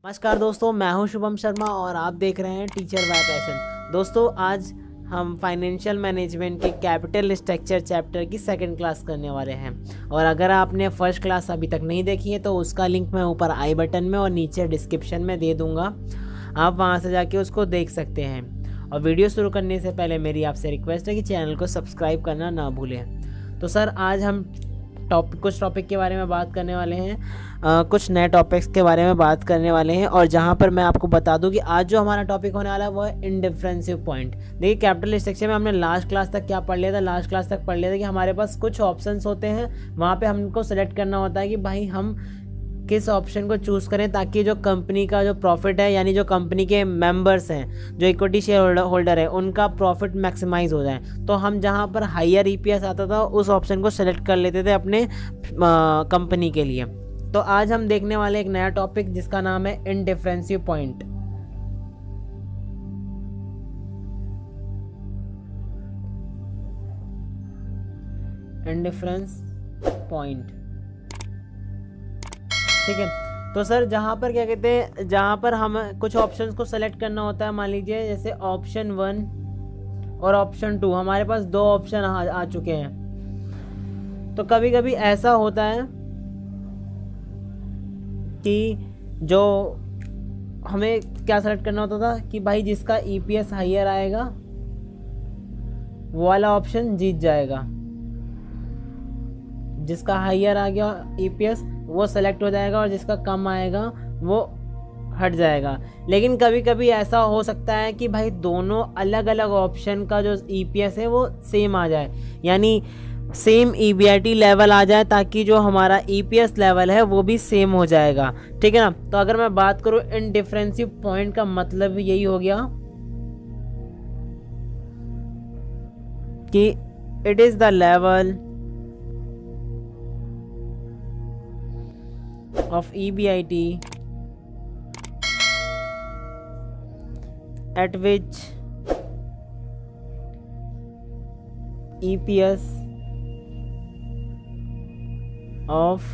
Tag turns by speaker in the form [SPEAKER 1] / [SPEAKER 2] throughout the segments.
[SPEAKER 1] नमस्कार दोस्तों, मैं हूं शुभम शर्मा और आप देख रहे हैं टीचर बाय पैशन। दोस्तों, आज हम फाइनेंशियल मैनेजमेंट के कैपिटल स्ट्रक्चर चैप्टर की सेकंड क्लास करने वाले हैं। और अगर आपने फर्स्ट क्लास अभी तक नहीं देखी है तो उसका लिंक मैं ऊपर आई बटन में और नीचे डिस्क्रिप्शन में दे दूंगा, आप वहां से जाके उसको देख सकते हैं। और वीडियो शुरू करने से पहले मेरी आपसे रिक्वेस्ट है कि चैनल को सब्सक्राइब करना ना भूलें। तो सर, आज हम कुछ टॉपिक के बारे में बात करने वाले हैं, कुछ नए टॉपिक्स के बारे में बात करने वाले हैं। और जहां पर मैं आपको बता दूं कि आज जो हमारा टॉपिक होने वाला है वो है इंडिफरेंशियल पॉइंट। देखिए, कैपिटल स्ट्रक्चर में हमने लास्ट क्लास तक क्या पढ़ लिया था। लास्ट क्लास तक पढ़ लिया था कि हमारे पास कुछ ऑप्शंस होते हैं, वहाँ पे हमको सेलेक्ट करना होता है कि भाई हम किस ऑप्शन को चूज़ करें ताकि जो कंपनी का जो प्रॉफिट है, यानी जो कंपनी के मेंबर्स हैं, जो इक्विटी शेयर होल्डर है, उनका प्रॉफिट मैक्सिमाइज हो जाए। तो हम जहां पर हायर ईपीएस आता था उस ऑप्शन को सेलेक्ट कर लेते थे अपने कंपनी के लिए। तो आज हम देखने वाले एक नया टॉपिक जिसका नाम है इंडिफरेंशियल पॉइंट। इंडिफरेंस पॉइंट, ठीक है। तो सर, जहाँ पर क्या कहते हैं, जहाँ पर हम कुछ ऑप्शंस को सेलेक्ट करना होता है, मान लीजिए जैसे ऑप्शन 1 और ऑप्शन 2, हमारे पास दो ऑप्शन आ चुके हैं। तो कभी कभी ऐसा होता है कि जो हमें क्या सेलेक्ट करना होता था कि भाई जिसका ईपीएस हायर आएगा वो वाला ऑप्शन जीत जाएगा, जिसका हायर आ गया ईपीएस वो सेलेक्ट हो जाएगा और जिसका कम आएगा वो हट जाएगा। लेकिन कभी कभी ऐसा हो सकता है कि भाई दोनों अलग अलग ऑप्शन का जो ईपीएस है वो सेम आ जाए, यानी सेम ईबीआईटी लेवल आ जाए, ताकि जो हमारा ईपीएस लेवल है वो भी सेम हो जाएगा, ठीक है ना। तो अगर मैं बात करूं इंडिफरेंशियल पॉइंट का मतलब यही हो गया कि it is the level of EBIT at which EPS of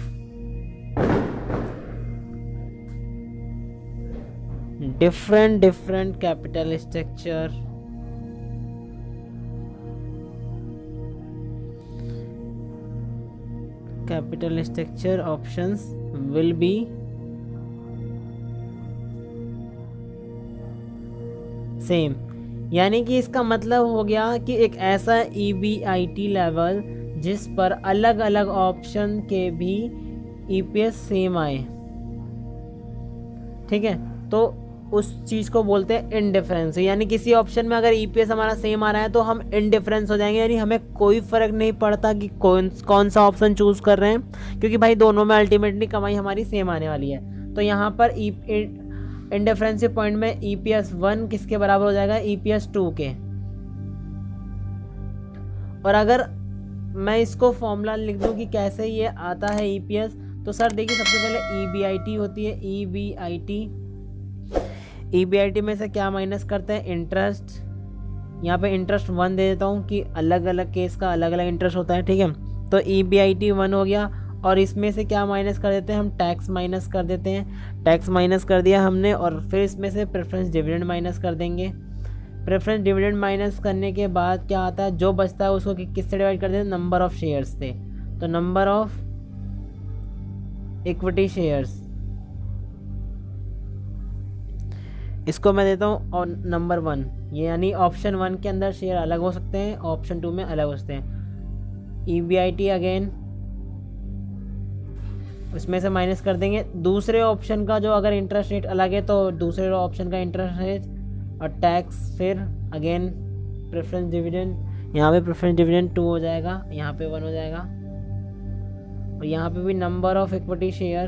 [SPEAKER 1] different capital structure options will be same. यानी कि इसका मतलब हो गया कि एक ऐसा EBIT लेवल जिस पर अलग अलग ऑप्शन के भी ईपीएस सेम आए, ठीक है, तो उस चीज को बोलते हैं इंडिफरेंस। यानी किसी ऑप्शन में अगर ईपीएस हमारा सेम आ रहा है तो हम इंडिफरेंस हो जाएंगे, यानी हमें कोई फर्क नहीं पड़ता कि कौन सा ऑप्शन चूज कर रहे हैं, क्योंकि भाई दोनों में अल्टीमेटली कमाई हमारी सेम आने वाली है। तो यहाँ पर इंडिफरेंशियल पॉइंट में ईपीएस 1 किसके बराबर हो जाएगा, ईपीएस 2 के। और अगर मैं इसको फॉर्मूला लिख दूं कि कैसे ये आता है ईपीएस, तो सर देखिए, सबसे पहले ईबीआईटी होती है, ईबीआईटी में से क्या माइनस करते हैं, इंटरेस्ट। यहाँ पे इंटरेस्ट 1 दे देता हूँ कि अलग अलग केस का अलग अलग इंटरेस्ट होता है, ठीक है। तो ईबीआईटी 1 हो गया, और इसमें से क्या माइनस कर देते हैं हम, टैक्स माइनस कर देते हैं। टैक्स माइनस कर दिया हमने, और फिर इसमें से प्रेफरेंस डिविडेंड माइनस कर देंगे। प्रेफरेंस डिविडेंड माइनस करने के बाद क्या आता है, जो बचता है उसको किससे डिवाइड कर देते हैं, नंबर ऑफ शेयर्स से। तो नंबर ऑफ इक्विटी शेयर्स, इसको मैं देता हूँ और नंबर 1, ये यानी ऑप्शन 1 के अंदर शेयर अलग हो सकते हैं, ऑप्शन 2 में अलग हो सकते हैं। ईबीआईटी अगेन उसमें से माइनस कर देंगे। दूसरे ऑप्शन का जो अगर इंटरेस्ट रेट अलग है तो दूसरे ऑप्शन का इंटरेस्ट रेट, और टैक्स, फिर अगेन प्रेफरेंस डिविडेंड। यहाँ पे प्रेफरेंस डिविडेंड 2 हो जाएगा, यहाँ पे 1 हो जाएगा, और यहाँ पे भी नंबर ऑफ इक्विटी शेयर,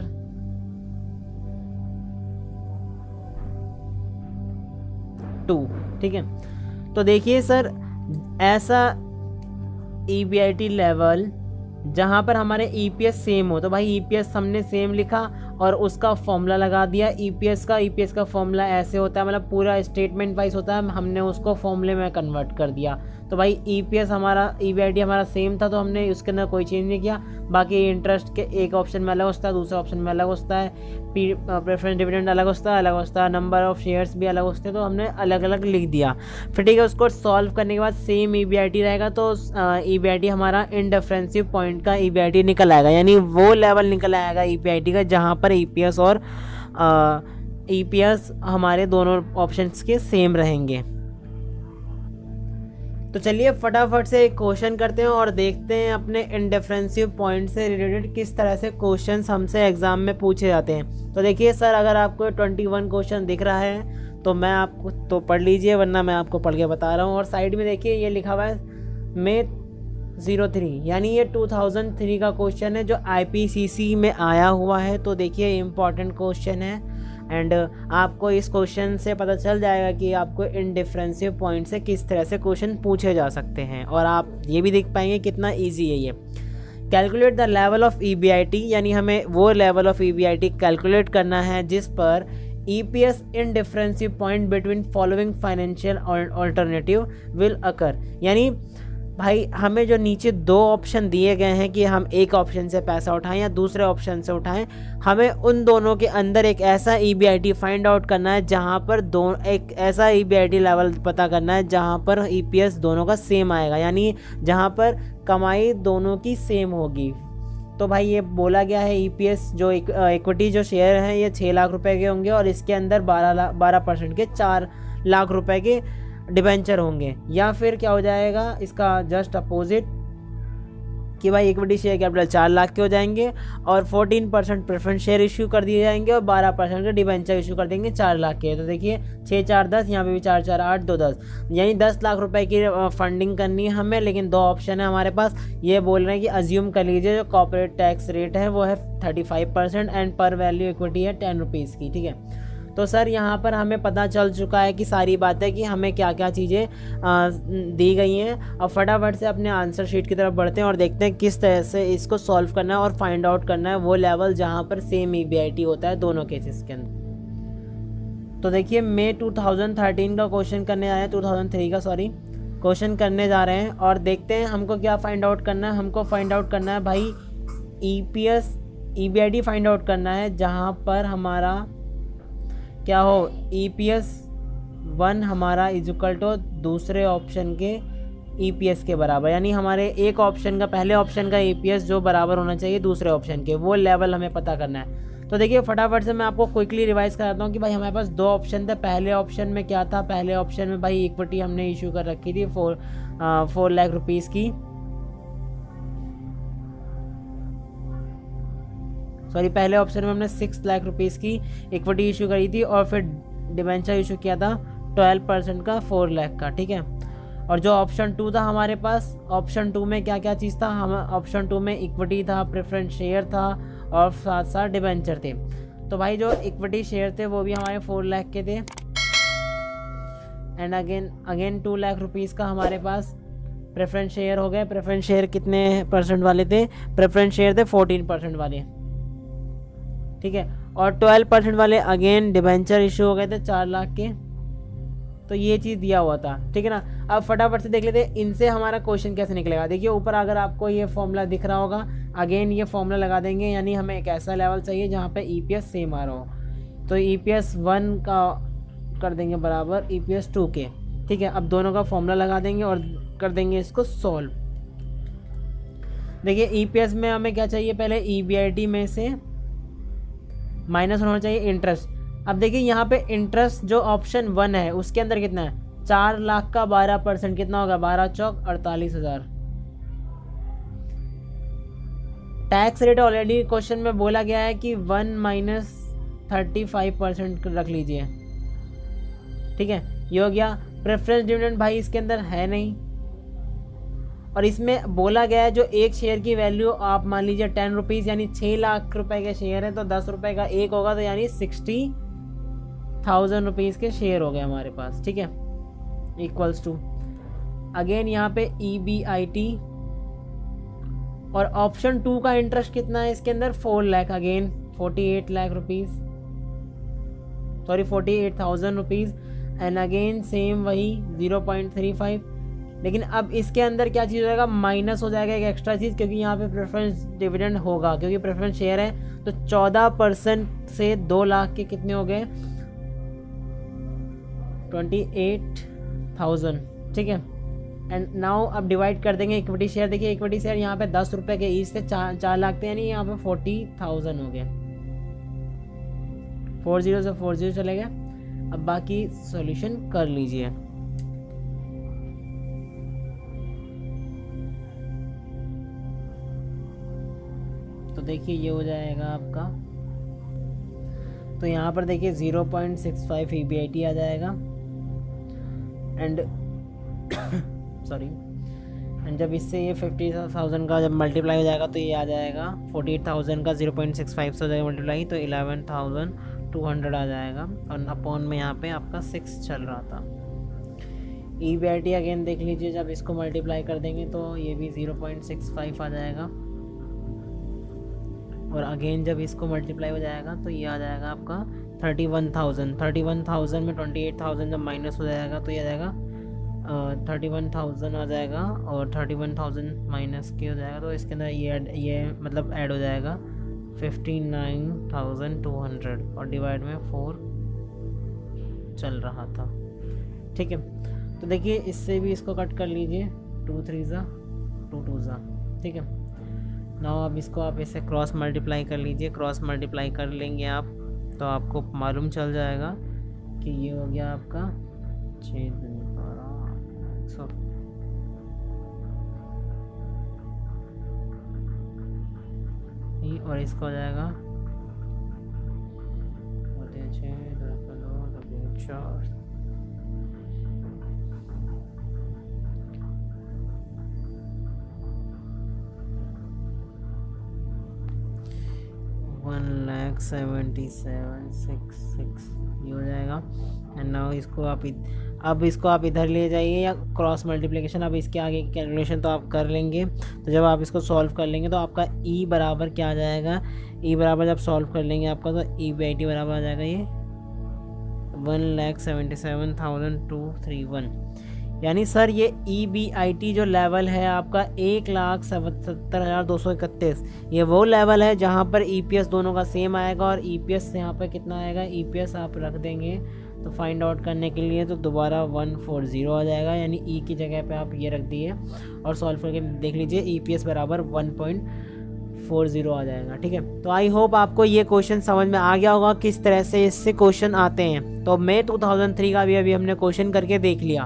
[SPEAKER 1] ठीक है। तो देखिए सर, ऐसा ईबीआईटी लेवल जहां पर हमारे ईपीएस सेम हो, तो भाई ईपीएस हमने सेम लिखा और उसका फॉर्मूला लगा दिया ईपीएस का फॉर्मूला ऐसे होता है, मतलब पूरा स्टेटमेंट वाइज होता है, हमने उसको फॉर्मूले में कन्वर्ट कर दिया। तो भाई ईपीएस हमारा ईबीआईटी हमारा सेम था, तो हमने उसके अंदर कोई चेंज नहीं किया। बाकी इंटरेस्ट के एक ऑप्शन में अलग होता है, दूसरे ऑप्शन में अलग होता है, प्रेफरेंस डिविडेंड अलग होता है, नंबर ऑफ शेयर्स भी अलग होते हैं, तो हमने अलग अलग लिख दिया। फिर ठीक है, उसको सॉल्व करने के बाद सेम ईबीआईटी रहेगा, तो ईबीआईटी हमारा इनडिफरेंसिव पॉइंट का ईबीआईटी निकल आएगा, यानी वो लेवल निकल आएगा ईपीआईटी का जहाँ पर ईपीएस और ईपीएस हमारे दोनों ऑप्शंस के सेम रहेंगे। तो चलिए फटाफट से एक क्वेश्चन करते हैं और देखते हैं अपने इनडिफरेंसिव पॉइंट से रिलेटेड किस तरह से क्वेश्चंस हमसे एग्जाम में पूछे जाते हैं। तो देखिए सर, अगर आपको 21 क्वेश्चन दिख रहा है तो मैं आपको तो पढ़ लीजिए, वरना मैं आपको पढ़ के बता रहा हूँ। और साइड में देखिए ये लिखा हुआ है मे 03, यानी ये 2003 का क्वेश्चन है जो IPCC में आया हुआ है। तो देखिए इम्पॉर्टेंट क्वेश्चन है एंड आपको इस क्वेश्चन से पता चल जाएगा कि आपको इनडिफरेंसिव पॉइंट से किस तरह से क्वेश्चन पूछे जा सकते हैं, और आप ये भी देख पाएंगे कितना इजी है ये। Calculate the level of EBIT, यानी हमें वो लेवल ऑफ ईबीआईटी कैलकुलेट करना है जिस पर EPS indifference point between following financial alternative will occur. यानी भाई हमें जो नीचे दो ऑप्शन दिए गए हैं कि हम एक ऑप्शन से पैसा उठाएं या दूसरे ऑप्शन से उठाएं, हमें उन दोनों के अंदर एक ऐसा ईबीआईटी फाइंड आउट करना है जहां पर एक ऐसा ईबीआईटी लेवल पता करना है जहां पर ईपीएस दोनों का सेम आएगा, यानी जहां पर कमाई दोनों की सेम होगी। तो भाई ये बोला गया है ईपीएस जो इक्विटी जो शेयर हैं ये 6 लाख रुपए के होंगे और इसके अंदर 12% के 4 लाख रुपए के डिबेंचर होंगे, या फिर क्या हो जाएगा इसका जस्ट अपोजिट कि भाई इक्विटी शेयर कैपिटल 4 लाख के हो जाएंगे और 14% प्रेफरेंस शेयर इश्यू कर दिए जाएंगे और 12% के डिबेंचर इशू कर देंगे 4 लाख के। तो देखिए 6 4 10, यहाँ पे भी 4 4 8 2 10, यानी 10 लाख रुपए की फंडिंग करनी है हमें। लेकिन दो ऑप्शन है हमारे पास, ये बोल रहे हैं कि अज्यूम कर लीजिए जो कॉर्पोरेट टैक्स रेट है वो है 35% एंड पर वैल्यू इक्विटी है 10 रुपीज़ की, ठीक है। तो सर यहाँ पर हमें पता चल चुका है कि सारी बातें कि हमें क्या क्या चीज़ें दी गई हैं। अब फटाफट से अपने आंसर शीट की तरफ बढ़ते हैं और देखते हैं किस तरह से इसको सॉल्व करना है और फाइंड आउट करना है वो लेवल जहाँ पर सेम ईबीआईटी होता है दोनों केसेस के अंदर। तो देखिए मैं 2013 का क्वेश्चन करने आए हैं, 2003 का सॉरी क्वेश्चन करने जा रहे हैं और देखते हैं हमको क्या फाइंड आउट करना है। हमको फाइंड आउट करना है भाई ईबीआईटी फाइंड आउट करना है जहाँ पर हमारा क्या हो EPS 1 हमारा इक्वल टू दूसरे ऑप्शन के EPS के बराबर, यानी हमारे एक ऑप्शन का पहले ऑप्शन का EPS जो बराबर होना चाहिए दूसरे ऑप्शन के, वो लेवल हमें पता करना है। तो देखिए फटाफट से मैं आपको क्विकली रिवाइज कराता हूँ कि भाई हमारे पास दो ऑप्शन थे। पहले ऑप्शन में क्या था, पहले ऑप्शन में भाई इक्विटी हमने इशू कर रखी थी 4 लाख रुपीज़ की, सॉरी पहले ऑप्शन में हमने 6 लाख रुपीज़ की इक्विटी इशू करी थी और फिर डिबेंचर इशू किया था 12% का 4 लाख का, ठीक है। और जो ऑप्शन 2 था हमारे पास, ऑप्शन 2 में क्या क्या चीज़ था, हम ऑप्शन 2 में इक्विटी था, प्रेफरेंस शेयर था और साथ साथ डिबेंचर थे। तो भाई जो इक्विटी शेयर थे वो भी हमारे 4 लाख के थे एंड अगेन 2 लाख रुपीज़ का हमारे पास प्रेफरेंस शेयर हो गए। प्रेफरेंस शेयर कितने % वाले थे, प्रेफरेंस शेयर थे 14% वाले, ठीक है। और 12% वाले अगेन डिबेंचर इशू हो गए थे 4 लाख के। तो ये चीज़ दिया हुआ था, ठीक है ना। अब फटाफट से देख लेते हैं इनसे हमारा क्वेश्चन कैसे निकलेगा। देखिए ऊपर अगर आपको ये फॉर्मूला दिख रहा होगा, अगेन ये फॉर्मूला लगा देंगे, यानी हमें एक ऐसा लेवल चाहिए जहाँ पे EPS सेम आ रहा हो। तो EPS 1 का कर देंगे बराबर EPS 2 के, ठीक है। अब दोनों का फॉर्मूला लगा देंगे और कर देंगे इसको सॉल्व। देखिए EPS में हमें क्या चाहिए, पहले EBIT में से माइनस होना चाहिए इंटरेस्ट। अब देखिए यहाँ पे इंटरेस्ट जो ऑप्शन 1 है उसके अंदर कितना है, 4 लाख का 12% कितना होगा, 12 चौक 48,000। टैक्स रेट ऑलरेडी क्वेश्चन में बोला गया है कि 1 - 35% रख लीजिए, ठीक है। ये हो गया। प्रेफरेंस डिविडेंड भाई इसके अंदर है नहीं, और इसमें बोला गया है जो एक शेयर की वैल्यू आप मान लीजिए 10 रुपीज़, यानी 6 लाख रुपए के शेयर है तो 10 रुपए का एक होगा, तो यानी 60,000 रुपीज़ के शेयर हो गए हमारे पास, ठीक है। इक्वल्स टू अगेन यहाँ पे EBIT और ऑप्शन 2 का इंटरेस्ट कितना है इसके अंदर 4 lakh, again 48 lakh rupees, sorry 48,000 rupees, and again same वही 0.35। लेकिन अब इसके अंदर क्या चीज़ हो जाएगा, माइनस हो जाएगा एक एक्स्ट्रा चीज़, क्योंकि यहाँ पे प्रेफरेंस डिविडेंड होगा, क्योंकि प्रेफरेंस शेयर है। तो 14% से 2 लाख के कितने हो गए, 28,000, ठीक है। एंड नाउ अब डिवाइड कर देंगे इक्विटी शेयर। देखिए इक्विटी शेयर यहाँ पे 10 रुपये के ईच से 4 लाख थे, यानी यहाँ पे 40,000 हो गए। 40 से 40 चले गए। अब बाकी सॉल्यूशन कर लीजिए। तो देखिए ये हो जाएगा आपका, तो यहाँ पर देखिए 0.65 EBIT आ जाएगा, एंड सॉरी, एंड जब इससे ये 50,000 का जब मल्टीप्लाई हो जाएगा तो ये आ जाएगा 48,000 का 0.65 से हो जाएगा मल्टीप्लाई, तो 11,200 आ जाएगा, और अपॉन में यहाँ पे आपका 6 चल रहा था। EBIT अगेन देख लीजिए, जब इसको मल्टीप्लाई कर देंगे तो ये भी 0.65 आ जाएगा, और अगेन जब इसको मल्टीप्लाई हो जाएगा तो ये आ जाएगा आपका 31,000 में 28,000 जब माइनस हो जाएगा तो ये आ जाएगा 31,000 आ जाएगा, और 31,000 माइनस के हो जाएगा तो इसके अंदर ये मतलब ऐड हो जाएगा 59,200, और डिवाइड में 4 चल रहा था, ठीक है। तो देखिए इससे भी इसको कट कर लीजिए, 2 3 ज़ा 2 2 ज़ा, ठीक है। नाउ अब इसको आप इसे क्रॉस मल्टीप्लाई कर लीजिए। क्रॉस मल्टीप्लाई कर लेंगे आप तो आपको मालूम चल जाएगा कि ये हो गया आपका 6 और इसका हो जाएगा 1,77,666 ये हो जाएगा। एंड नाउ इसको आप इसको आप इधर ले जाइए, या क्रॉस मल्टीप्लिकेशन, अब इसके आगे की कैलकुलेशन तो आप कर लेंगे। तो जब आप इसको सॉल्व कर लेंगे तो आपका ई बराबर क्या आ जाएगा, ई बराबर जब सॉल्व कर लेंगे आपका तो EBIT बराबर आ जाएगा ये 1,77,231। यानी सर ये EBIT जो लेवल है आपका 1,77,231, ये वो लेवल है जहाँ पर EPS दोनों का सेम आएगा, और EPS यहाँ पर कितना आएगा, EPS आप रख देंगे तो फाइंड आउट करने के लिए तो दोबारा 140 आ जाएगा, यानी ई की जगह पे आप ये रख दिए और सॉल्व करके देख लीजिए EPS बराबर 1.40 आ जाएगा, ठीक है। तो आई होप आपको ये क्वेश्चन समझ में आ गया होगा किस तरह से इससे क्वेश्चन आते हैं। तो May 2003 का भी अभी हमने क्वेश्चन करके देख लिया।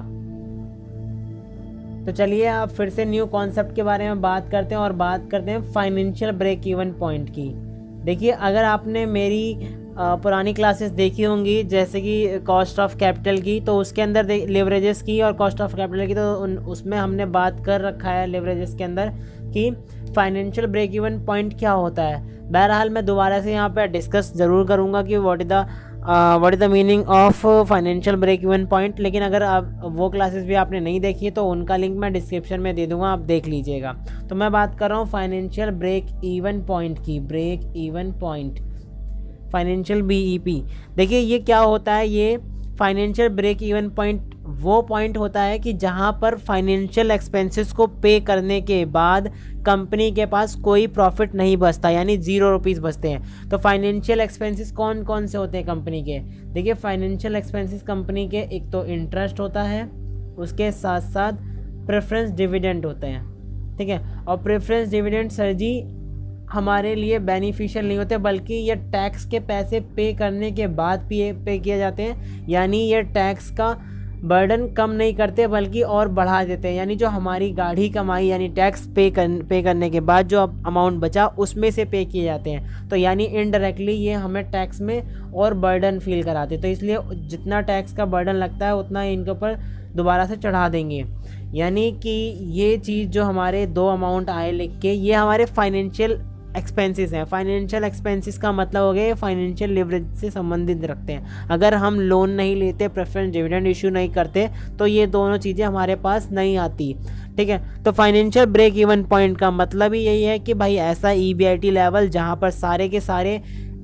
[SPEAKER 1] तो चलिए आप फिर से न्यू कॉन्सेप्ट के बारे में बात करते हैं, और बात करते हैं फाइनेंशियल ब्रेक इवन पॉइंट की। देखिए अगर आपने मेरी पुरानी क्लासेस देखी होंगी, जैसे कि कॉस्ट ऑफ कैपिटल की, तो उसके अंदर लेवरेजेस की और कॉस्ट ऑफ कैपिटल की, तो उसमें हमने बात कर रखा है लेवरेजेस के अंदर कि फाइनेंशियल ब्रेक इवन पॉइंट क्या होता है। बहरहाल मैं दोबारा से यहाँ पे डिस्कस ज़रूर करूँगा कि what is the meaning of financial break even point. लेकिन अगर आप वो क्लासेस भी आपने नहीं देखी तो उनका लिंक मैं डिस्क्रिप्शन में दे दूँगा, आप देख लीजिएगा। तो मैं बात कर रहा हूँ फाइनेंशियल ब्रेक इवन पॉइंट की, break even point, financial BEP। देखिए ये क्या होता है, ये फाइनेंशियल ब्रेक इवन पॉइंट वो पॉइंट होता है कि जहां पर फाइनेंशियल एक्सपेंसेस को पे करने के बाद कंपनी के पास कोई प्रॉफिट नहीं बचता, यानी 0 रुपीज़ बचते हैं। तो फाइनेंशियल एक्सपेंसेस कौन कौन से होते हैं कंपनी के, देखिए फाइनेंशियल एक्सपेंसेस कंपनी के एक तो इंटरेस्ट होता है, उसके साथ साथ प्रेफरेंस डिविडेंड होते हैं, ठीक है। और प्रेफरेंस डिविडेंड सर जी हमारे लिए बेनिफिशियल नहीं होते, बल्कि ये टैक्स के पैसे पे करने के बाद पे किए जाते हैं, यानी ये टैक्स का बर्डन कम नहीं करते बल्कि और बढ़ा देते हैं। यानी जो हमारी गाढ़ी कमाई यानी टैक्स पे करने के बाद जो अमाउंट बचा उसमें से पे किए जाते हैं, तो यानी इनडायरेक्टली ये हमें टैक्स में और बर्डन फील कराते हैं। तो इसलिए जितना टैक्स का बर्डन लगता है उतना इनके ऊपर दोबारा से चढ़ा देंगे। यानी कि ये चीज़ जो हमारे 2 अमाउंट आए लिख के, ये हमारे फाइनेंशियल एक्सपेंसेस हैं। फाइनेंशियल एक्सपेंसेस का मतलब हो गया फाइनेंशियल लिवरेज से संबंधित रखते हैं। अगर हम लोन नहीं लेते, प्रेफरेंस डिविडेंड इशू नहीं करते, तो ये दोनों चीज़ें हमारे पास नहीं आती, ठीक है। तो फाइनेंशियल ब्रेक इवन पॉइंट का मतलब ही यही है कि भाई ऐसा EBIT लेवल जहाँ पर सारे के सारे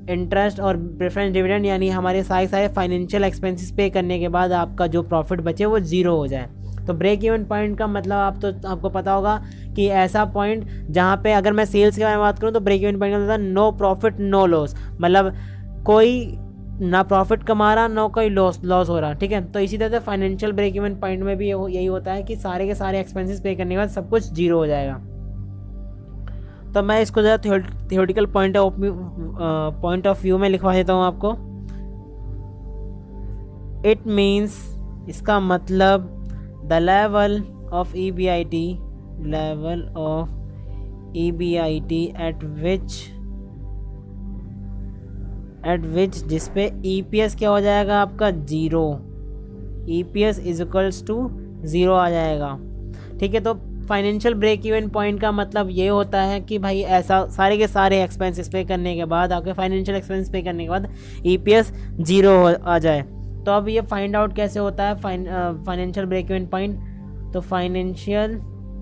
[SPEAKER 1] इंटरेस्ट और प्रेफरेंस डिविडेंड यानी हमारे सारे फाइनेंशियल एक्सपेंसेस पे करने के बाद आपका जो प्रॉफिट बचे वो ज़ीरो हो जाए। तो ब्रेक इवन पॉइंट का मतलब आपको पता होगा कि ऐसा पॉइंट जहाँ पे अगर मैं सेल्स के बारे में बात करूँ तो ब्रेक इवन पॉइंट का मतलब नो प्रॉफिट नो लॉस, मतलब कोई ना प्रॉफिट कमा रहा ना कोई लॉस हो रहा, ठीक है। तो इसी तरह से फाइनेंशियल ब्रेक इवन पॉइंट में भी यही होता है कि सारे के सारे एक्सपेंसेस पे करने के बाद सब कुछ जीरो हो जाएगा। तो मैं इसको ज़रा थियोरेटिकल पॉइंट ऑफ व्यू में लिखवा देता हूँ आपको। इट मीन्स, इसका मतलब the level of EBIT at which जिस पे EPS क्या हो जाएगा आपका zero, EPS is equals to zero आ जाएगा, ठीक है। तो फाइनेंशियल ब्रेक इवन पॉइंट का मतलब ये होता है कि भाई ऐसा सारे के सारे एक्सपेंसेस पे करने के बाद, आपके फाइनेंशियल एक्सपेंस पे करने के बाद EPS ज़ीरो आ जाए। तो अब ये फाइंड आउट कैसे होता है फाइनेंशियल ब्रेक इवन पॉइंट। तो फाइनेंशियल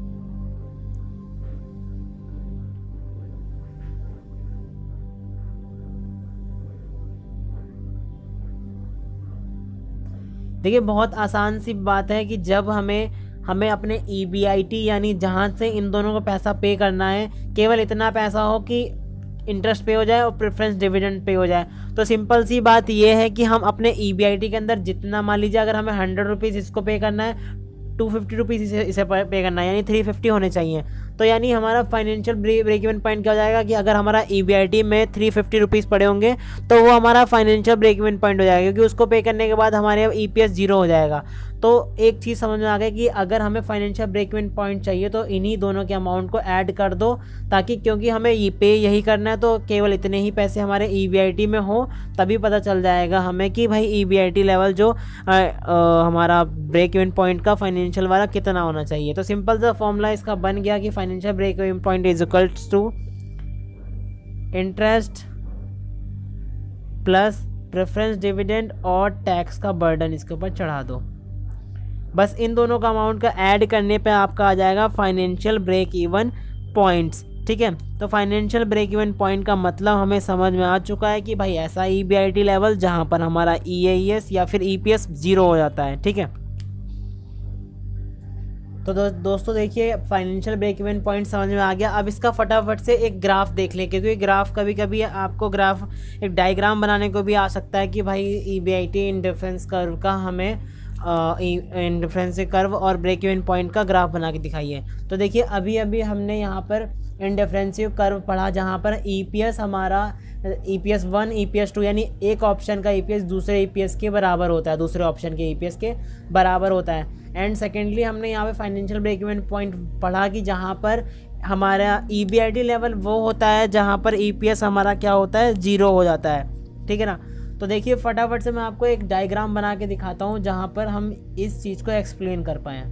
[SPEAKER 1] देखिए बहुत आसान सी बात है कि जब हमें अपने EBIT यानी जहाँ से इन दोनों को पैसा पे करना है केवल इतना पैसा हो कि इंटरेस्ट पे हो जाए और प्रेफरेंस डिविडेंड पे हो जाए। तो सिंपल सी बात ये है कि हम अपने EBIT के अंदर जितना, मान लीजिए अगर हमें 100 रुपीज़ इसको पे करना है, 250 रुपीज़ इसे पे करना है, यानी 350 होने चाहिए। तो यानी हमारा फाइनेंशियल ब्रेक इवन पॉइंट क्या हो जाएगा कि अगर हमारा EBIT में 350 रुपीज़ पड़े होंगे तो वो हमारा फाइनेंशियल ब्रेक इवन पॉइंट हो जाएगा, क्योंकि उसको पे करने के बाद हमारे EPS ज़ीरो हो जाएगा। तो एक चीज़ समझ में आ गई कि अगर हमें फाइनेंशियल ब्रेक इवन पॉइंट चाहिए तो इन्हीं दोनों के अमाउंट को ऐड कर दो, ताकि क्योंकि हमें ये पे यही करना है तो केवल इतने ही पैसे हमारे EBIT में हो, तभी पता चल जाएगा हमें कि भाई EBIT लेवल जो हमारा ब्रेक इवन पॉइंट का फाइनेंशियल वाला कितना होना चाहिए। तो सिंपल सा फॉर्मूला इसका बन गया कि financial break even point is equals to interest plus preference dividend और टैक्स का बर्डन इसके ऊपर चढ़ा दो। बस इन दोनों का अमाउंट का ऐड करने पे आपका आ जाएगा फाइनेंशियल ब्रेक इवन पॉइंट्स, ठीक है। तो फाइनेंशियल ब्रेक इवन पॉइंट का मतलब हमें समझ में आ चुका है कि भाई ऐसा EBIT लेवल जहां पर हमारा EAS या फिर EPS ज़ीरो हो जाता है, ठीक है। तो दोस्तों देखिए फाइनेंशियल ब्रेक इवन पॉइंट समझ में आ गया। अब इसका फटाफट से एक ग्राफ देख लें, क्योंकि ग्राफ कभी कभी आपको एक डायग्राम बनाने को भी आ सकता है कि भाई EBIT इंडिफरेंस कर्व का हमें इंडिफरेंस कर्व और ब्रेक इवन पॉइंट का ग्राफ बना के दिखाइए। तो देखिए अभी हमने यहाँ पर इंडिफरेंसिव कर्व पढ़ा, जहाँ पर EPS हमारा EPS 1 EPS 2 यानी एक ऑप्शन का EPS दूसरे EPS के बराबर होता है, दूसरे ऑप्शन के EPS के बराबर होता है। एंड सेकेंडली हमने यहाँ पे फाइनेंशियल ब्रेक इवन पॉइंट पढ़ा कि जहाँ पर हमारा EBIT लेवल वो होता है जहाँ पर EPS हमारा क्या होता है, ज़ीरो हो जाता है, ठीक है ना। तो देखिए फटाफट से मैं आपको एक डायग्राम बना के दिखाता हूँ जहाँ पर हम इस चीज़ को एक्सप्लेन कर पाएँ।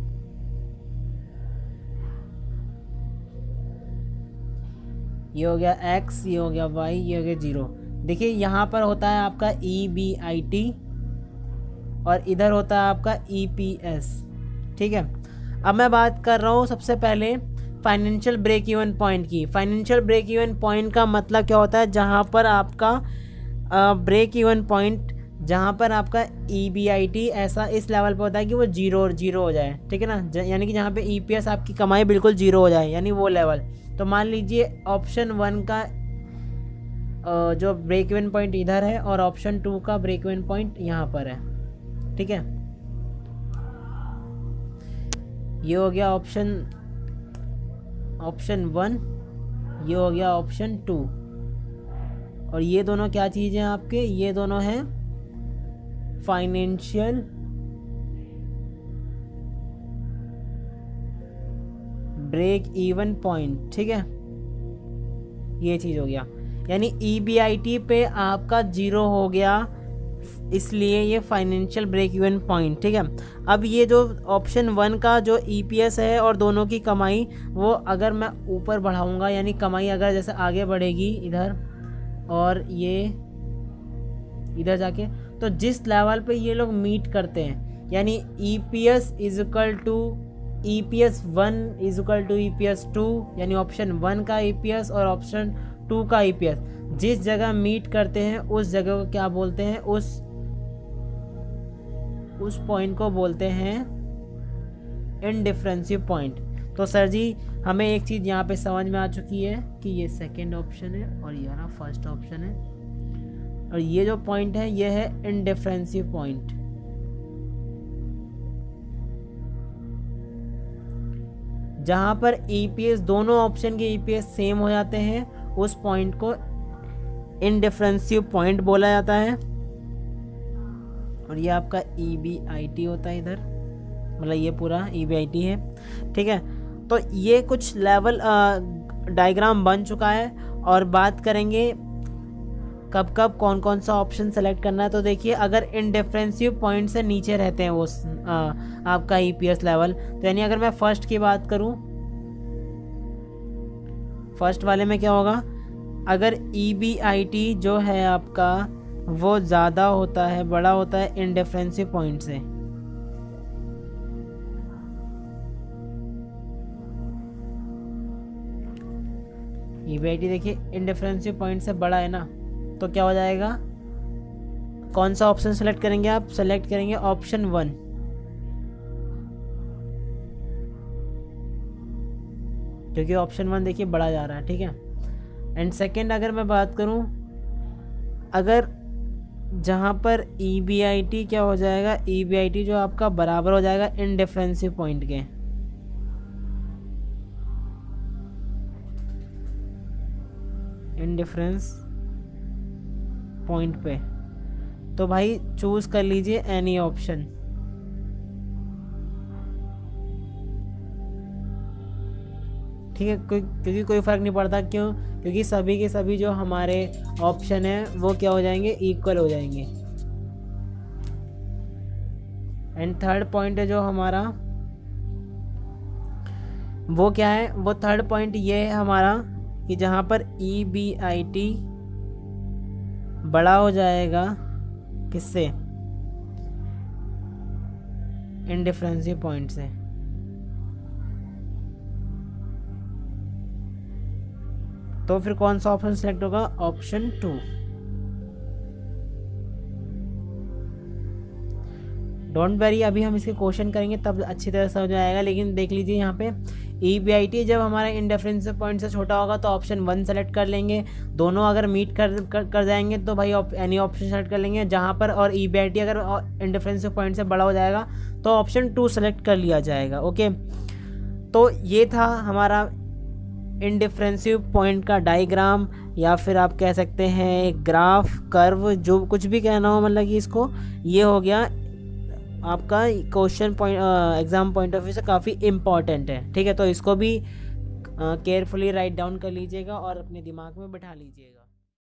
[SPEAKER 1] ये हो गया x, ये हो गया y, ये हो गया 0। देखिए यहाँ पर होता है आपका EBIT और इधर होता है आपका EPS, ठीक है। अब मैं बात कर रहा हूँ सबसे पहले फाइनेंशियल ब्रेक इवन पॉइंट की। फाइनेंशियल ब्रेक इवन पॉइंट का मतलब क्या होता है, जहाँ पर आपका ब्रेक इवन पॉइंट, जहाँ पर आपका EBIT ऐसा इस लेवल पे होता है कि वो जीरो हो जाए, ठीक है ना। यानी कि जहाँ पे EPS आपकी कमाई बिल्कुल जीरो हो जाए, यानी वो लेवल। तो मान लीजिए ऑप्शन 1 का जो ब्रेक इवन पॉइंट इधर है और ऑप्शन 2 का ब्रेक इवन पॉइंट यहाँ पर है, ठीक है। ये हो गया ऑप्शन 1, ये हो गया ऑप्शन 2, और ये दोनों क्या चीज़ हैं आपके, ये दोनों हैं फाइनेंशियल ब्रेक इवन पॉइंट, ठीक है। ये चीज़ हो गया, यानी EBIT पे आपका ज़ीरो हो गया, इसलिए ये फाइनेंशियल ब्रेक इवन पॉइंट, ठीक है। अब ये जो ऑप्शन 1 का जो EPS है और दोनों की कमाई, वो अगर मैं ऊपर बढ़ाऊंगा, यानी कमाई अगर जैसे आगे बढ़ेगी इधर और ये इधर जाके, तो जिस लेवल पे ये लोग मीट करते हैं, यानी EPS is equal to EPS 1 is equal to EPS 2, यानी ऑप्शन 1 का EPS और ऑप्शन 2 का ईपीएस जिस जगह मीट करते हैं उस जगह को क्या बोलते हैं, उस पॉइंट को बोलते हैं इनडिफरेंशियल पॉइंट। तो सर जी हमें एक चीज़ यहाँ पे समझ में आ चुकी है कि ये सेकंड ऑप्शन है और ये ना फर्स्ट ऑप्शन है, और ये जो पॉइंट है ये है इनडिफरेंशियल पॉइंट। जहाँ पर ईपीएस दोनों ऑप्शन के ईपीएस सेम हो जाते हैं उस पॉइंट को इनडिफरेंशियल पॉइंट बोला जाता है। और ये आपका EBIT होता है इधर, मतलब ये पूरा EBIT है, ठीक है। तो ये कुछ लेवल डायग्राम बन चुका है, और बात करेंगे कब कब कौन कौन सा ऑप्शन सेलेक्ट करना है। तो देखिए अगर इनडिफरेंशियल पॉइंट से नीचे रहते हैं वो आपका ईपीएस लेवल, तो यानी अगर मैं फर्स्ट की बात करूं, फर्स्ट वाले में क्या होगा, अगर EBIT जो है आपका वो ज़्यादा होता है, बड़ा होता है इनडिफरेंशियल पॉइंट से, EBIT देखिए इनडिफरेंशियल पॉइंट से बड़ा है ना, तो क्या हो जाएगा, कौन सा ऑप्शन सेलेक्ट करेंगे आप, सेलेक्ट करेंगे ऑप्शन 1, क्योंकि ऑप्शन 1 देखिए बड़ा जा रहा है, ठीक है। एंड सेकंड अगर मैं बात करूं, अगर जहां पर EBIT क्या हो जाएगा, EBIT जो आपका बराबर हो जाएगा इनडिफरेंशियल पॉइंट के, इनडिफरेंस पॉइंट पे, तो भाई चूज कर लीजिए एनी ऑप्शन। ठीक है, क्योंकि कोई फर्क नहीं पड़ता, क्यों, क्योंकि सभी के सभी जो हमारे ऑप्शन है वो क्या हो जाएंगे, इक्वल हो जाएंगे। एंड थर्ड पॉइंट है जो हमारा, वो क्या है, वो थर्ड पॉइंट ये है हमारा कि जहां पर EBIT बड़ा हो जाएगा किससे, इनडिफरेंशियल पॉइंट से। तो फिर कौन सा ऑप्शन सेलेक्ट होगा, ऑप्शन 2। डोंट वरी, अभी हम इसके क्वेश्चन करेंगे तब अच्छी तरह समझ आएगा। लेकिन देख लीजिए यहाँ पे EBIT जब हमारा इनडिफरेंशियल पॉइंट से छोटा होगा तो ऑप्शन 1 सेलेक्ट कर लेंगे, दोनों अगर मीट कर जाएंगे तो भाई एनी ऑप्शन सेलेक्ट कर लेंगे जहाँ पर, और EBIT अगर इनडिफरेंशियल पॉइंट से बड़ा हो जाएगा तो ऑप्शन 2 सेलेक्ट कर लिया जाएगा। ओके, तो ये था हमारा इनडिफरेंशियल पॉइंट का डायग्राम, या फिर आप कह सकते हैं एक ग्राफ, कर्व, जो कुछ भी कहना हो, मतलब कि इसको, ये हो गया आपका question point, exam point of view से काफ़ी इम्पॉर्टेंट है। ठीक है, तो इसको भी केयरफुली राइट डाउन कर लीजिएगा और अपने दिमाग में बैठा लीजिएगा।